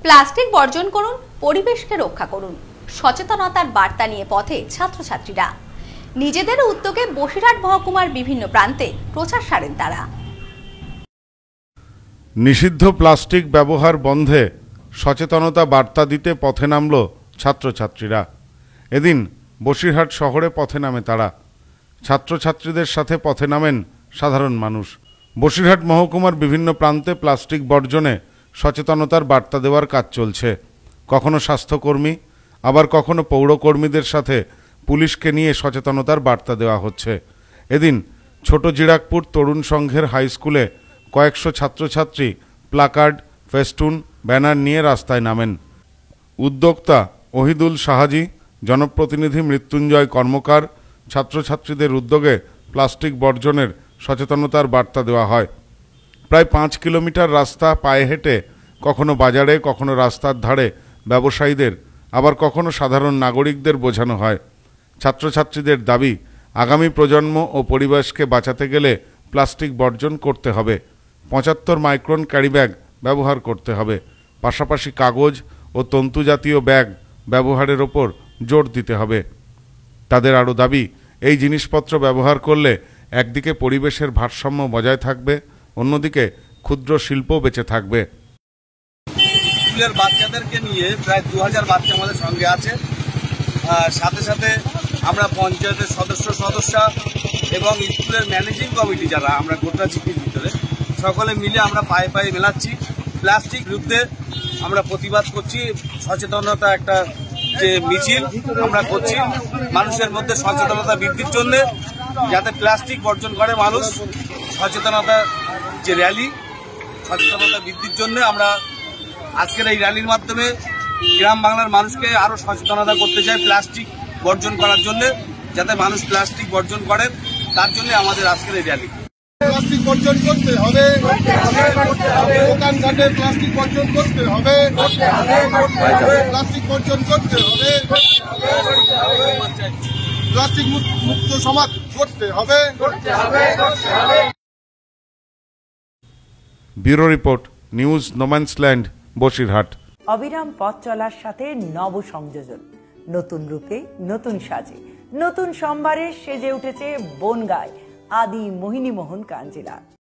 Plastic বর্জন করুন, পরিবেশকে রক্ষা করুন। সচেতনতার বার্তা নিয়ে পথে ছাত্রছাত্রীরা। নিজেদের উদ্যোগে বসিরহাট মহকুমার বিভিন্ন প্রান্তে প্রচার সারেন তারা। নিষিদ্ধ প্লাস্টিক ব্যবহার বন্ধে সচেতনতা বার্তা দিতে পথে নামল ছাত্রছাত্রীরা। এদিন বসিরহাট শহরে পথে নামে তারা। ছাত্রছাত্রীদের সাথে পথে নামেন সাধারণ মানুষ। বসিরহাট মহকুমার বিভিন্ন প্রান্তে প্লাস্টিক বর্জনে সচেতনতার বার্তা দেওয়ার কাজ চলছে। কখনো স্বাস্থ্যকর্মী, আবার কখনো পৌরকর্মীদের সাথে পুলিশকে নিয়ে সচেতনতার বার্তা দেওয়া হচ্ছে। এদিন ছোট জিরাকপুর তরুণ সংঘের হাই স্কুলে কয়েকশো ছাত্রছাত্রী প্লাকার্ড, ফেস্টুন, ব্যানার নিয়ে রাস্তায় নামেন। উদ্যোক্তা ওহিদুল শাহাজি, জনপ্রতিনিধি মৃত্যুঞ্জয় কর্মকার, ছাত্রছাত্রীদের উদ্যোগে প্লাস্টিক বর্জনের সচেতনতার বার্তা দেওয়া হয়। প্রায় 5 কিলোমিটার রাস্তা পায়ে হেঁটে কখনো বাজারে, কখনো রাস্তার ধারে ব্যবসায়ীদের, আবার কখনো সাধারণ নাগরিকদের বোঝানো হয়। ছাত্রছাত্রীদের দাবি, আগামী প্রজন্ম ও পরিবেশকে বাঁচাতে গেলে প্লাস্টিক বর্জন করতে হবে। 75 মাইক্রন ক্যারিব্যাগ ব্যবহার করতে হবে। পাশাপাশি কাগজ ও তন্তু জাতীয় ব্যাগ ব্যবহারের ওপর জোর দিতে হবে। তাদের আরও দাবি, এই জিনিসপত্র ব্যবহার করলে একদিকে পরিবেশের ভারসাম্য বজায় থাকবে, অন্যদিকে ক্ষুদ্র শিল্প বেঁচে থাকবে। স্কুলের বাচ্চাদেরকে নিয়ে প্রায় 2000 বাচ্চা আমাদের সঙ্গে আছে। সাথে সাথে আমরা পঞ্চায়েতের সদস্যা এবং স্কুলের ম্যানেজিং কমিটি যারা আমরা গোটা চিঠির ভিতরে সকলে মিলে আমরা পায়ে পায়ে মেলাচ্ছি। প্লাস্টিক বিরুদ্ধে আমরা প্রতিবাদ করছি। সচেতনতা একটা যে মিছিল আমরা করছি মানুষের মধ্যে সচেতনতা বৃদ্ধির জন্য, যাতে প্লাস্টিক বর্জন করে মানুষ। সচেতনতা যে র্যালি, সচেতনতা বৃদ্ধির জন্য আমরা আজকের এই র্যালির মাধ্যমে গ্রাম বাংলার মানুষকে আরো সচেতনতা করতে চাই প্লাস্টিক বর্জন করার জন্য, যাতে মানুষ প্লাস্টিক বর্জন করেন, তার জন্য আমাদের আজকের এই র্যালি। প্লাস্টিক বর্জন করতে হবে, দোকানঘাটে প্লাস্টিক বর্জন করতে হবে, প্লাস্টিক বর্জন করতে হবে, প্লাস্টিক মুক্ত সমাজ করতে হবে। Bureau report, news no man's land, Basirhat. অবিরাম পথ চলার সাথে নব সংযোজন, নতুন রূপে, নতুন সাজে, নতুন সম্ভারে সেজে উঠেছে বনগায় আদি মোহিনী মোহন কাঞ্জিলা।